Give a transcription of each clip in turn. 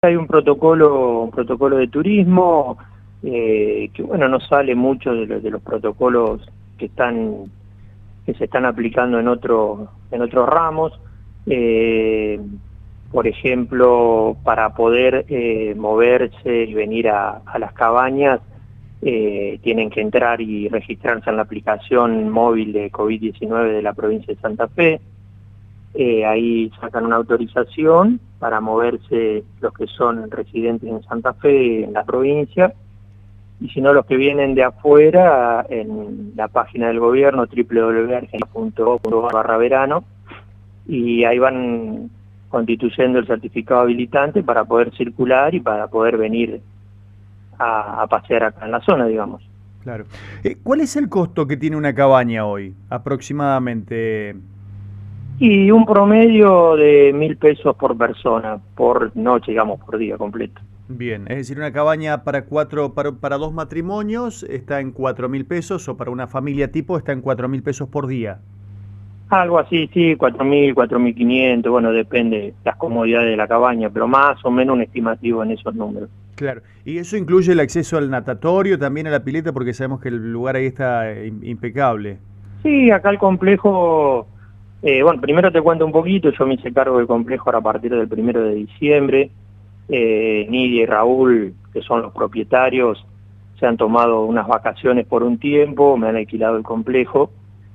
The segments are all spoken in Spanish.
hay un protocolo de turismo que bueno, no sale mucho de los protocolos que se están aplicando en otros ramos. Por ejemplo, para poder moverse y venir a las cabañas, tienen que entrar y registrarse en la aplicación móvil de COVID-19 de la provincia de Santa Fe. Ahí sacan una autorización para moverse los que son residentes en Santa Fe, en la provincia, y si no, los que vienen de afuera, en la página del gobierno www.argentina.gov.ar/verano, y ahí van constituyendo el certificado habilitante para poder circular y para poder venir a pasear acá en la zona, digamos. Claro. ¿Cuál es el costo que tiene una cabaña hoy, aproximadamente? Y un promedio de 1.000 pesos por persona, por noche, digamos, por día completo. Bien, es decir, una cabaña para dos matrimonios está en 4.000 pesos, o para una familia tipo está en 4.000 pesos por día. Algo así, sí, 4.000, 4.500, bueno, depende de las comodidades de la cabaña, pero más o menos un estimativo en esos números. Claro, y eso incluye el acceso al natatorio, también a la pileta, porque sabemos que el lugar ahí está impecable. Sí, acá el complejo, bueno, primero te cuento un poquito, yo me hice cargo del complejo ahora a partir del 1 de diciembre, Nidia y Raúl, que son los propietarios, se han tomado unas vacaciones por un tiempo, me han alquilado el complejo,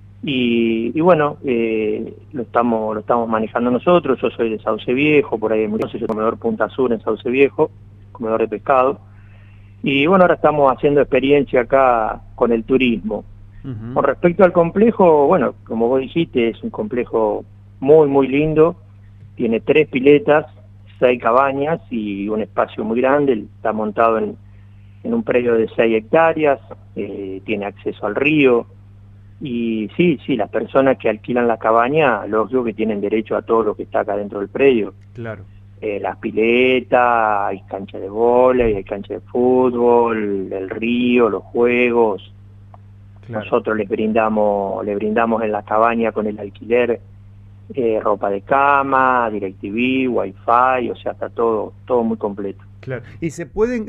y bueno, lo estamos manejando nosotros. Yo soy de Sauce Viejo, por ahí yo soy comedor Punta Sur en Sauce Viejo, comedor de pescado, y bueno, ahora estamos haciendo experiencia acá con el turismo. Con respecto al complejo, bueno, como vos dijiste, es un complejo muy, muy lindo, tiene 3 piletas, 6 cabañas y un espacio muy grande, está montado en un predio de 6 hectáreas, tiene acceso al río, y sí, las personas que alquilan la cabaña, lógico que tienen derecho a todo lo que está acá dentro del predio. Claro. Las piletas, hay cancha de vóley, hay cancha de fútbol, el río, los juegos. Claro. Nosotros les brindamos en la cabaña con el alquiler ropa de cama, DirecTV, Wi-Fi, o sea, está todo muy completo. Claro. ¿Y se pueden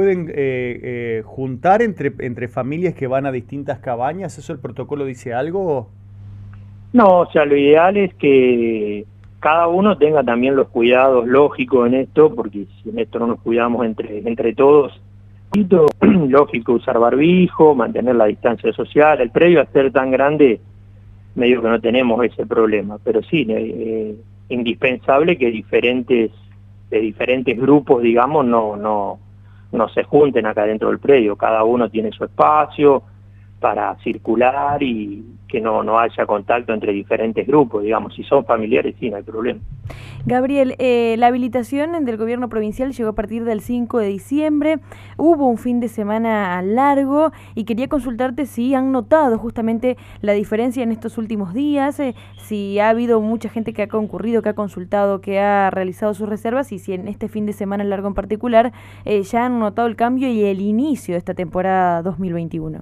juntar entre familias que van a distintas cabañas? ¿Eso el protocolo dice algo? No, o sea, lo ideal es que cada uno tenga también los cuidados lógicos en esto, porque si en esto no nos cuidamos entre todos, lógico usar barbijo, mantener la distancia social. El predio, al ser tan grande, medio que no tenemos ese problema, pero sí, indispensable que de diferentes grupos, digamos, no se junten acá dentro del predio. Cada uno tiene su espacio para circular y que no haya contacto entre diferentes grupos, digamos. Si son familiares, sí, no hay problema. Gabriel, la habilitación del gobierno provincial llegó a partir del 5 de diciembre, hubo un fin de semana largo y quería consultarte si han notado justamente la diferencia en estos últimos días, si ha habido mucha gente que ha concurrido, que ha consultado, que ha realizado sus reservas, y si en este fin de semana largo en particular ya han notado el cambio y el inicio de esta temporada 2021.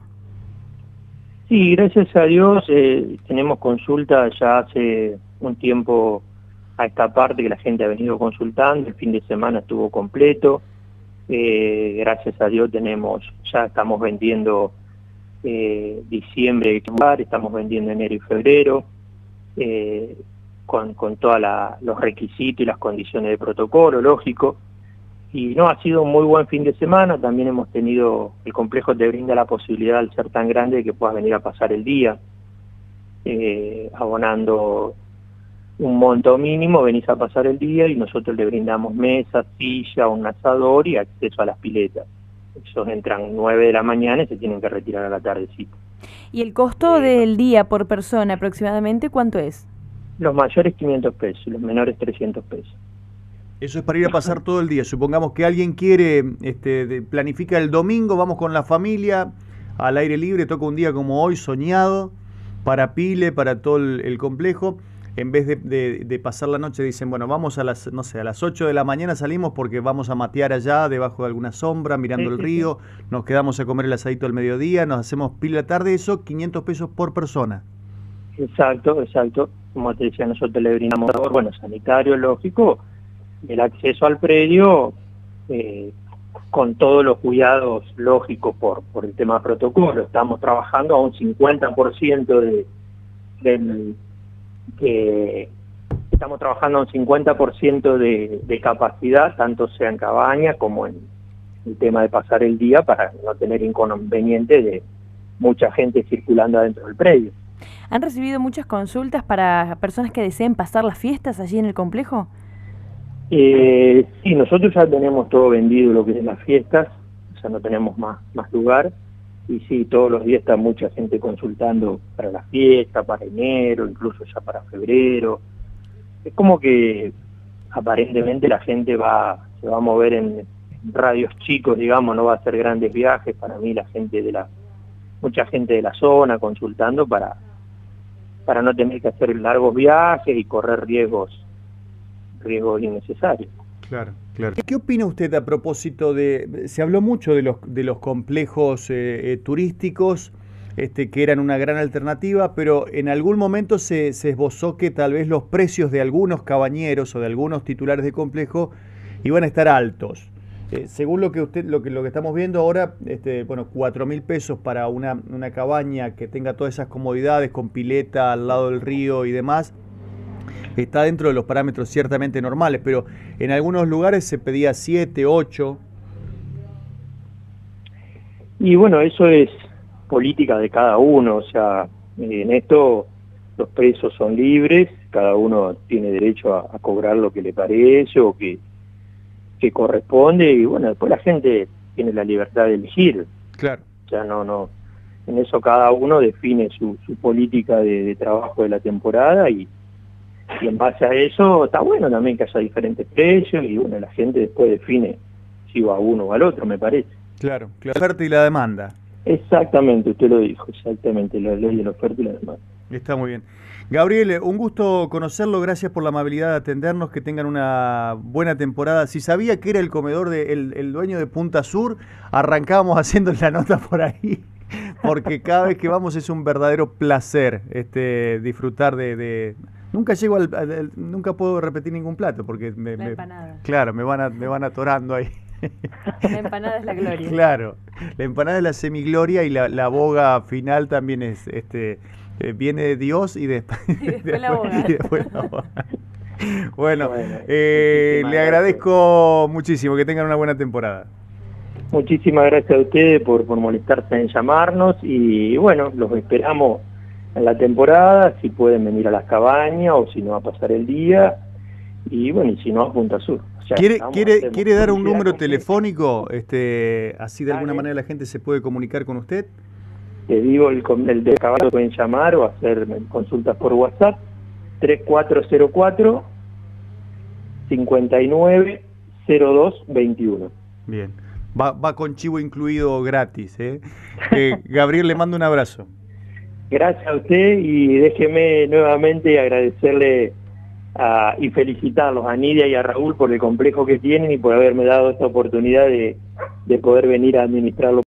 Sí, gracias a Dios tenemos consultas ya hace un tiempo a esta parte que la gente ha venido consultando. El fin de semana estuvo completo, gracias a Dios ya estamos vendiendo diciembre, estamos vendiendo enero y febrero, con todos los requisitos y las condiciones de protocolo, lógico. Y no, ha sido un muy buen fin de semana. También hemos tenido, el complejo te brinda la posibilidad, al ser tan grande, de que puedas venir a pasar el día, abonando un monto mínimo, venís a pasar el día y nosotros le brindamos mesa, silla, un asador y acceso a las piletas. Ellos entran 9 de la mañana y se tienen que retirar a la tardecita. ¿Y el costo del día por persona aproximadamente cuánto es? Los mayores 500 pesos, los menores 300 pesos. Eso es para ir a pasar todo el día. Supongamos que alguien quiere, planifica el domingo, vamos con la familia, al aire libre, toca un día como hoy, soñado, para pile, para todo el complejo. En vez de pasar la noche, dicen, bueno, vamos a las 8 de la mañana salimos porque vamos a matear allá, debajo de alguna sombra, mirando el río, nos quedamos a comer el asadito al mediodía, nos hacemos pile la tarde, eso, 500 pesos por persona. Exacto. Como te decía, nosotros le brindamos, bueno, sanitario, lógico, el acceso al predio con todos los cuidados lógicos por el tema protocolo. Estamos trabajando a un 50% estamos trabajando a un 50% de capacidad, tanto sea en cabaña como en el tema de pasar el día, para no tener inconveniente de mucha gente circulando adentro del predio. ¿Han recibido muchas consultas para personas que deseen pasar las fiestas allí en el complejo? Sí, nosotros ya tenemos todo vendido lo que es las fiestas, ya no tenemos más lugar, y sí, todos los días está mucha gente consultando para la fiesta, para enero, incluso ya para febrero. Es como que aparentemente la gente se va a mover en radios chicos, digamos, no va a hacer grandes viajes. Para mí mucha gente de la zona consultando para no tener que hacer largos viajes y correr riesgos innecesarios. Claro, claro. ¿Qué opina usted a propósito se habló mucho de los complejos turísticos, que eran una gran alternativa, pero en algún momento se esbozó que tal vez los precios de algunos cabañeros o de algunos titulares de complejo iban a estar altos? Según lo que estamos viendo ahora, bueno, 4.000 pesos para una cabaña que tenga todas esas comodidades con pileta al lado del río y demás, está dentro de los parámetros ciertamente normales, pero en algunos lugares se pedía 7, 8. Y bueno, eso es política de cada uno, o sea, en esto los precios son libres, cada uno tiene derecho a cobrar lo que le parece o que corresponde, y bueno, después la gente tiene la libertad de elegir. Claro. O sea, no, en eso cada uno define su política de trabajo de la temporada, y en base a eso está bueno también que haya diferentes precios, y bueno, la gente después define si va a uno o al otro, me parece. Claro, la oferta y la demanda. Exactamente, usted lo dijo, exactamente, la ley de la oferta y la demanda. Está muy bien. Gabriel, un gusto conocerlo, gracias por la amabilidad de atendernos, que tengan una buena temporada. Si sabía que era el comedor el dueño de Punta Sur, arrancábamos haciendo la nota por ahí, porque cada vez que vamos es un verdadero placer disfrutar de... Nunca llego nunca puedo repetir ningún plato, porque la empanada. Claro, me van atorando ahí. La empanada es la gloria. Claro, la empanada es la semigloria, y la boga final también es viene de Dios y después la boga. Bueno, le agradezco muchísimo, que tengan una buena temporada. Muchísimas gracias a ustedes por molestarse en llamarnos, y bueno, los esperamos en la temporada, si pueden venir a las cabañas o si no a pasar el día, y bueno, y si no a Punta Sur. O sea, ¿Quiere dar un número telefónico, así de alguna manera la gente se puede comunicar con usted? Te digo, el de caballo pueden llamar o hacer consultas por WhatsApp, 3404 590221. Bien, va con chivo incluido gratis, Gabriel, le mando un abrazo. Gracias a usted, y déjeme nuevamente agradecerle y felicitarlos a Nidia y a Raúl por el complejo que tienen y por haberme dado esta oportunidad de poder venir a administrarlo.